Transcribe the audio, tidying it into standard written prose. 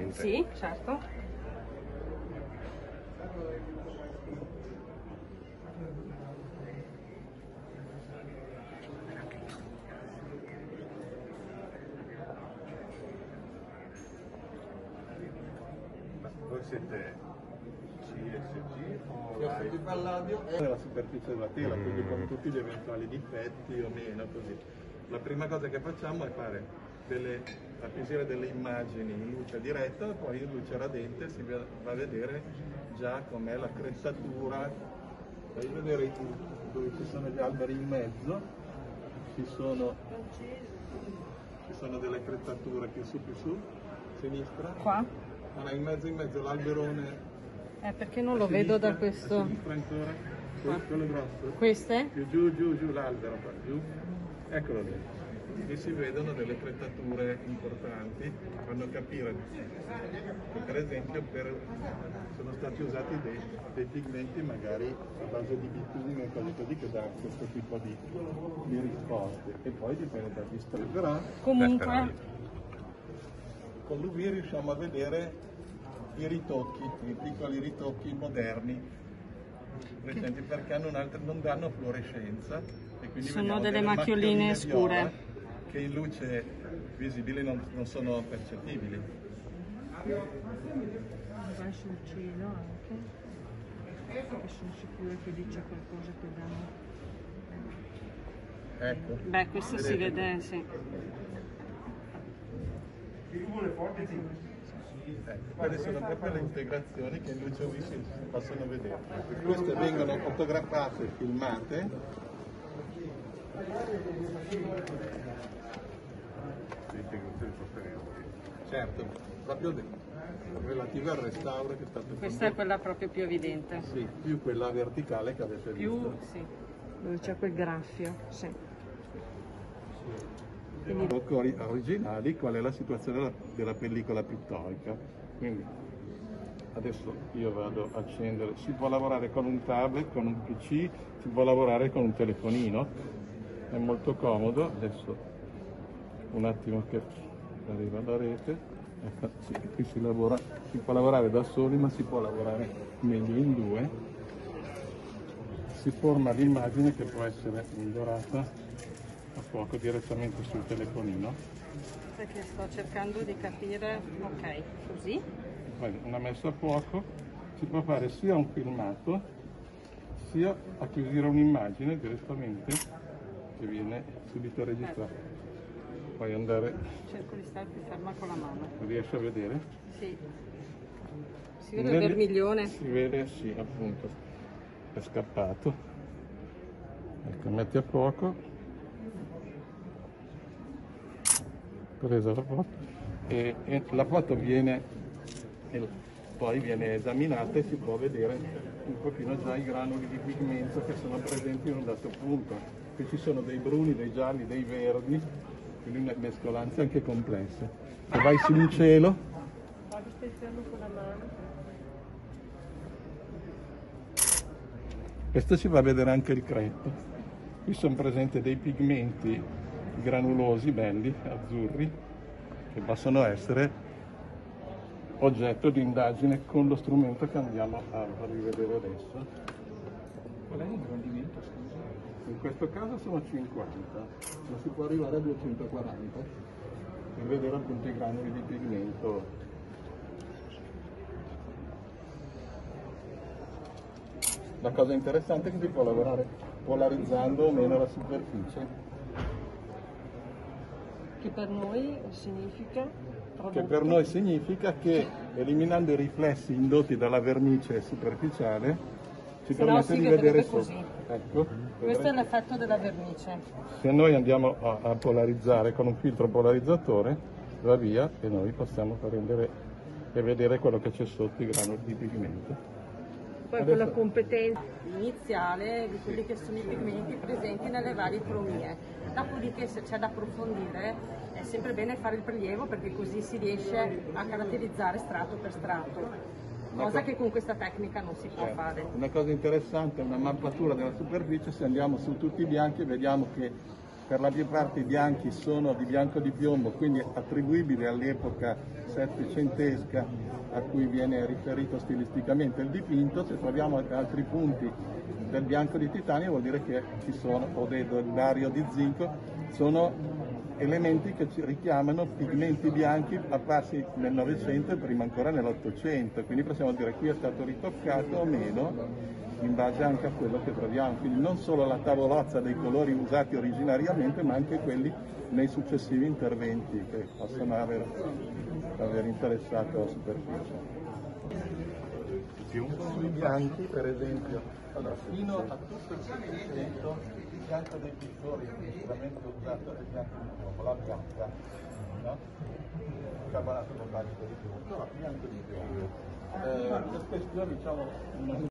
velocemente. Sì, certo. Voi siete CSG o Palladio? È la superficie della tela, quindi con tutti gli eventuali difetti o meno, così. La prima cosa che facciamo è acquisire delle immagini in luce diretta, poi in luce radente si va a vedere già com'è la crestatura. Vai a vedere dove ci sono gli alberi in mezzo, ci sono delle crestature più su, sinistra. Qua? Allora, in mezzo l'alberone. Perché non lo vedo da questo. A sinistra ancora, quello grosso. Queste? Più giù l'albero, qua giù. Eccolo lì. E si vedono delle crestature importanti, fanno capire che per esempio sono stati usati dei pigmenti magari a base di bitume e cose così che dà questo tipo di risposte. E poi dipende dal distretto. Però Comunque con l'UV riusciamo a vedere i ritocchi, i piccoli ritocchi moderni recenti, perché non danno fluorescenza e quindi sono delle macchioline scure viola che in luce visibile non sono percettibili. Vai sul cielo anche, perché sono sicura che dice qualcosa che danno. Ecco. Beh, questo si vede, sì. Quelle sono proprio le integrazioni che in luce UV si possono vedere. Queste vengono fotografate e filmate. Certo, proprio relative al restauro che è stato fatto. Questa è quella proprio più evidente. Sì, più quella verticale che avete visto. Sì. Dove c'è quel graffio, sì. Poco originali, qual è la situazione della pellicola pittorica. Quindi adesso io vado a accendere, si può lavorare con un tablet, con un PC, si può lavorare con un telefonino, è molto comodo. Adesso un attimo che arriva la rete, ecco, sì, qui si può lavorare da soli, ma si può lavorare meglio in due. Si forma l'immagine che può essere migliorata a fuoco direttamente sul telefonino. Perché sto cercando di capire, ok, così. Poi una messa a fuoco si può fare sia un filmato sia acquisire un'immagine direttamente che viene subito registrata. Puoi andare. Cerco di stare più ferma con la mano. Riesci a vedere? Sì. Si vede il vermiglione? Si vede, sì, appunto. È scappato. Ecco, metti a fuoco. Presa la foto. E la foto poi viene esaminata e si può vedere un pochino già i granuli di pigmento che sono presenti in un dato punto. Qui ci sono dei bruni, dei gialli, dei verdi, quindi una mescolanza anche complessa. Se vai su un cielo, Stai fermo con la mano. questo ci va a vedere anche il creppo. Qui sono presenti dei pigmenti granulosi, belli, azzurri, che possono essere oggetto di indagine con lo strumento che andiamo a rivedere adesso. Qual è l'ingrandimento, scusa? In questo caso sono 50, ma si può arrivare a 240 per vedere appunto i granuli di pigmento. La cosa interessante è che si può lavorare polarizzando o meno la superficie. Che per noi significa? Che per noi significa che eliminando i riflessi indotti dalla vernice superficiale ci permette di vedere così. Ecco, Questo è l'effetto della vernice. se noi andiamo a polarizzare con un filtro polarizzatore va via e noi possiamo prendere e vedere quello che c'è sotto i granuli di pigmento. Poi con la competenza Iniziale di quelli che sono i pigmenti presenti nelle varie cromie. Dopodiché, se c'è da approfondire, è sempre bene fare il prelievo perché così si riesce a caratterizzare strato per strato, cosa che con questa tecnica non si può fare. Una cosa interessante è una mappatura della superficie. Se andiamo su tutti i bianchi vediamo che per la maggior parte i bianchi sono di bianco di piombo, quindi attribuibili all'epoca settecentesca a cui viene riferito stilisticamente il dipinto. Se troviamo altri punti del bianco di titanio vuol dire che ci sono, o del bario di zinco, sono elementi che ci richiamano pigmenti bianchi apparsi nel Novecento e prima ancora nell'Ottocento, quindi possiamo dire qui è stato ritoccato o meno in base anche a quello che troviamo, quindi non solo la tavolozza dei colori usati originariamente, ma anche quelli nei successivi interventi che possono aver interessato la superficie. Sui bianchi, per esempio, allora, fino a tutto il Settecento il bianco dei pittori sicuramente usato è il bianco di piombo, la bianca, no? Il carbonato metallico di piombo, no, bianco di piombo. Questa questione, diciamo,